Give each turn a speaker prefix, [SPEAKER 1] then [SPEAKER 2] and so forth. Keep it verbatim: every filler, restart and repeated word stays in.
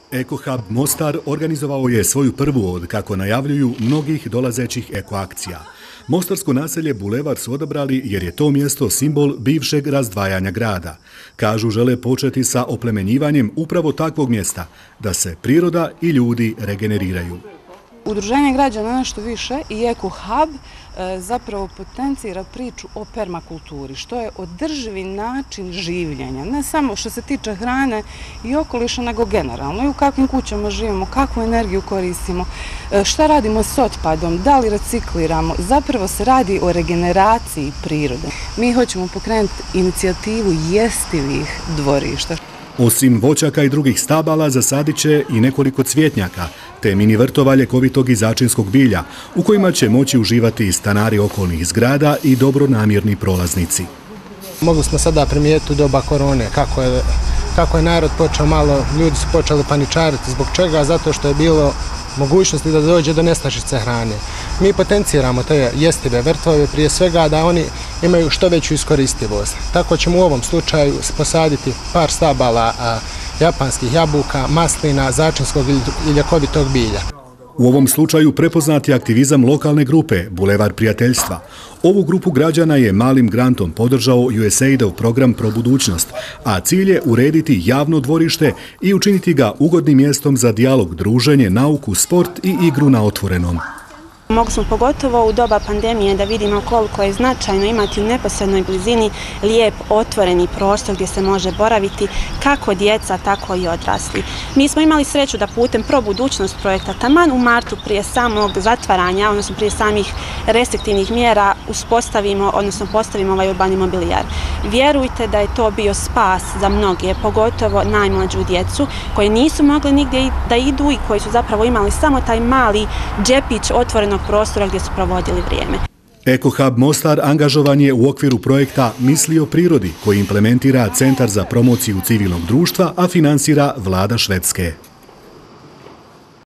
[SPEAKER 1] Eko-hub Mostar organizovao je svoju prvu od, kako najavljuju, mnogih dolazećih eko-akcija. Mostarsko naselje Bulevar su odabrali jer je to mjesto simbol bivšeg razdvajanja grada. Kažu, žele početi sa oplemenjivanjem upravo takvog mjesta, da se priroda i ljudi regeneriraju.
[SPEAKER 2] Udruženje građana Nešto više i Eko-hub zapravo potencira priču o permakulturi, što je održivi način življenja, ne samo što se tiče hrane i okoliša, nego generalno i u kakvim kućama živimo, kakvu energiju koristimo, šta radimo s otpadom, da li recikliramo. Zapravo se radi o regeneraciji prirode. Mi hoćemo pokrenuti inicijativu jestivih dvorišta.
[SPEAKER 1] Osim voćaka i drugih stabala zasadit će i nekoliko cvjetnjaka, te mini vrtova ljekovitog i začinskog bilja, u kojima će moći uživati i stanari okolnih zgrada i dobronamjerni prolaznici.
[SPEAKER 3] Mogli smo sada primijetiti u doba korone kako je, kako je narod počeo malo, ljudi su počeli paničariti. Zbog čega? Zato što je bilo mogućnosti da dođe do nestašice hrane. Mi potenciramo te jestive vrtove prije svega da oni imaju što veću iskoristivost. Tako ćemo u ovom slučaju posaditi par stabala a, japanskih jabuka, maslina, začinskog i ljekovitog bilja.
[SPEAKER 1] U ovom slučaju prepoznat je aktivizam lokalne grupe Bulevar prijateljstva. Ovu grupu građana je malim grantom podržao U S A I D-ov program Pro budućnost, a cilj je urediti javno dvorište i učiniti ga ugodnim mjestom za dijalog, druženje, nauku, sport i igru na otvorenom.
[SPEAKER 4] Mogli smo pogotovo u doba pandemije da vidimo koliko je značajno imati u neposrednoj blizini lijep otvoreni prostor gdje se može boraviti kako djeca, tako i odrasli. Mi smo imali sreću da putem Pro budućnost projekta taman u martu prije samog zatvaranja, odnosno prije samih restriktivnih mjera uspostavimo, odnosno postavimo ovaj urbani mobilijar. Vjerujte da je to bio spas za mnoge, pogotovo najmlađu djecu koji nisu mogli nigdje da idu i koji su zapravo imali samo taj mali džepić otvorenog prostora gdje su provodili vrijeme.
[SPEAKER 1] Eko-hub Mostar angažovan je u okviru projekta Misli o prirodi, koji implementira Centar za promociju civilnog društva, a finansira vlada Švedske.